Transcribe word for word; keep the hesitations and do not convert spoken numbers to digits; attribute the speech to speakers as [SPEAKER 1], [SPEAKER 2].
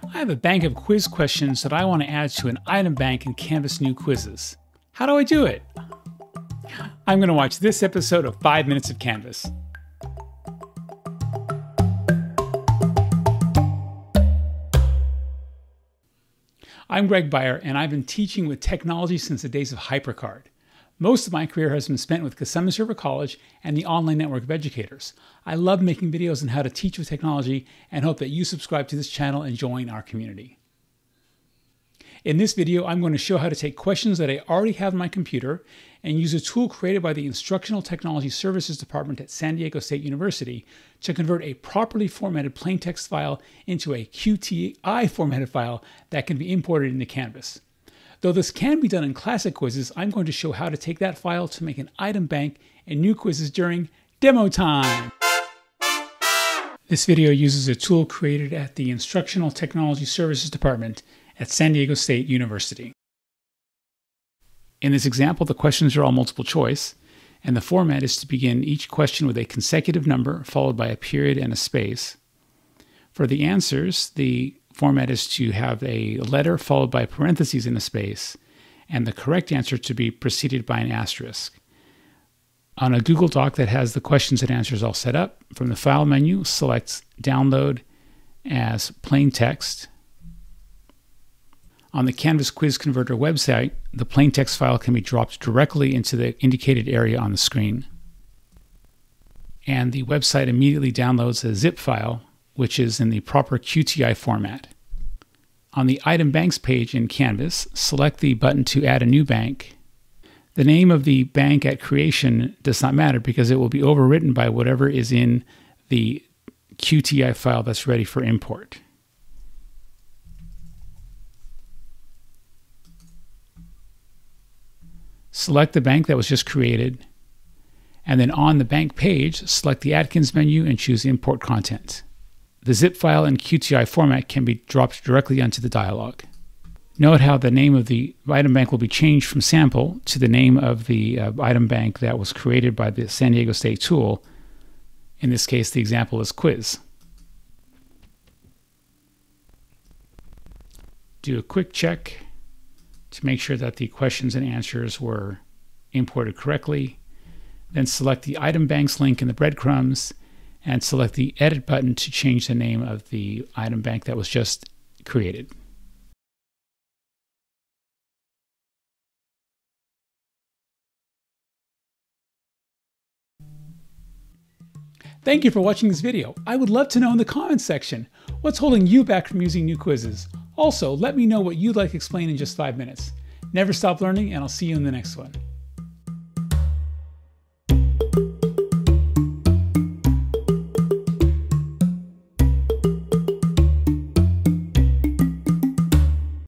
[SPEAKER 1] I have a bank of quiz questions that I want to add to an item bank in Canvas New Quizzes. How do I do it? I'm going to watch this episode of five minutes of Canvas. I'm Greg Beyer, and I've been teaching with technology since the days of HyperCard. Most of my career has been spent with Customer River College and the online network of educators. I love making videos on how to teach with technology and hope that you subscribe to this channel and join our community. In this video, I'm going to show how to take questions that I already have on my computer and use a tool created by the Instructional Technology Services Department at San Diego State University to convert a properly formatted plain text file into a Q T I formatted file that can be imported into Canvas. Though this can be done in classic quizzes, I'm going to show how to take that file to make an item bank in new quizzes during demo time. This video uses a tool created at the Instructional Technology Services Department at San Diego State University. In this example, the questions are all multiple choice, and the format is to begin each question with a consecutive number followed by a period and a space. For the answers, the format is to have a letter followed by parentheses in a space, and the correct answer to be preceded by an asterisk. On a Google Doc that has the questions and answers all set up, from the File menu, select Download as Plain Text. On the Canvas Quiz Converter website, the plain text file can be dropped directly into the indicated area on the screen. And the website immediately downloads a zip file, which is in the proper Q T I format. On the Item Banks page in Canvas, select the button to add a new bank. The name of the bank at creation does not matter because it will be overwritten by whatever is in the Q T I file that's ready for import. Select the bank that was just created, and then on the bank page, select the Atkins menu and choose Import Content. The zip file in Q T I format can be dropped directly onto the dialog. Note how the name of the item bank will be changed from sample to the name of the uh, item bank that was created by the San Diego State tool. In this case, the example is quiz. Do a quick check to make sure that the questions and answers were imported correctly. Then select the item banks link in the breadcrumbs and select the edit button to change the name of the item bank that was just created. Thank you for watching this video. I would love to know in the comments section, what's holding you back from using new quizzes? Also, let me know what you'd like explained in just five minutes. Never stop learning, and I'll see you in the next one.